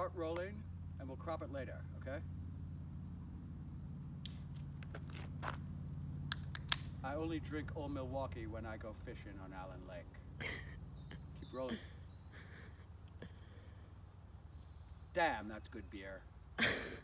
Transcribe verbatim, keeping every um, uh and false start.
Start rolling, and we'll crop it later, okay? I only drink Old Milwaukee when I go fishing on Allen Lake. Keep rolling. Damn, that's good beer.